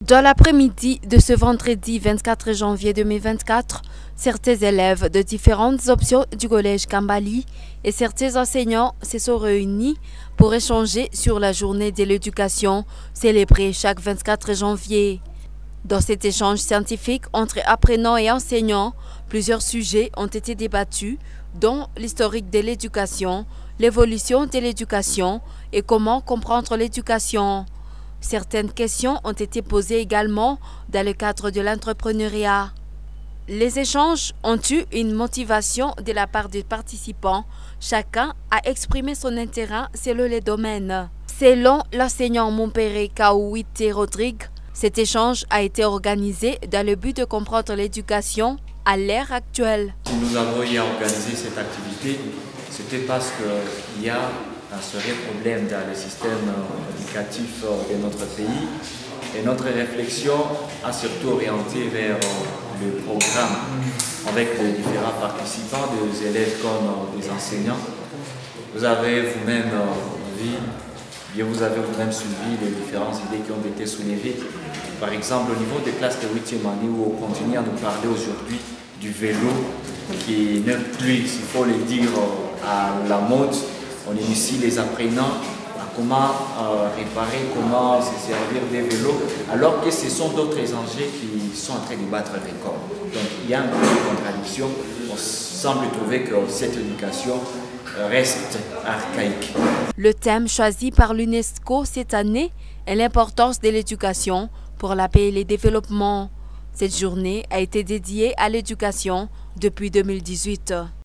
Dans l'après-midi de ce vendredi 24 janvier 2024, certains élèves de différentes options du collège Kambali et certains enseignants se sont réunis pour échanger sur la journée de l'éducation célébrée chaque 24 janvier. Dans cet échange scientifique entre apprenants et enseignants, plusieurs sujets ont été débattus, dont l'historique de l'éducation, l'évolution de l'éducation et comment comprendre l'éducation. Certaines questions ont été posées également dans le cadre de l'entrepreneuriat. Les échanges ont eu une motivation de la part des participants. Chacun a exprimé son intérêt selon les domaines. Selon l'enseignant Montpéré Kaouité Rodrigue, cet échange a été organisé dans le but de comprendre l'éducation à l'ère actuelle. Si nous avons organisé cette activité, c'était parce qu'il y a un sérieux problème dans le système éducatif de notre pays et notre réflexion a surtout orienté vers le programme avec les différents participants, des élèves comme des enseignants. Vous avez vous-même vous avez vous-même suivi les différentes idées qui ont été soulevées. Par exemple, au niveau des classes de 8e année où on continue à nous parler aujourd'hui du vélo qui n'est plus, il faut le dire, à la mode. On initie les apprenants à comment réparer, comment se servir des vélos, alors que ce sont d'autres enjeux qui sont en train de battre le record. Donc il y a une contradiction. On semble trouver que cette éducation reste archaïque. Le thème choisi par l'UNESCO cette année est l'importance de l'éducation pour la paix et le développement. Cette journée a été dédiée à l'éducation depuis 2018.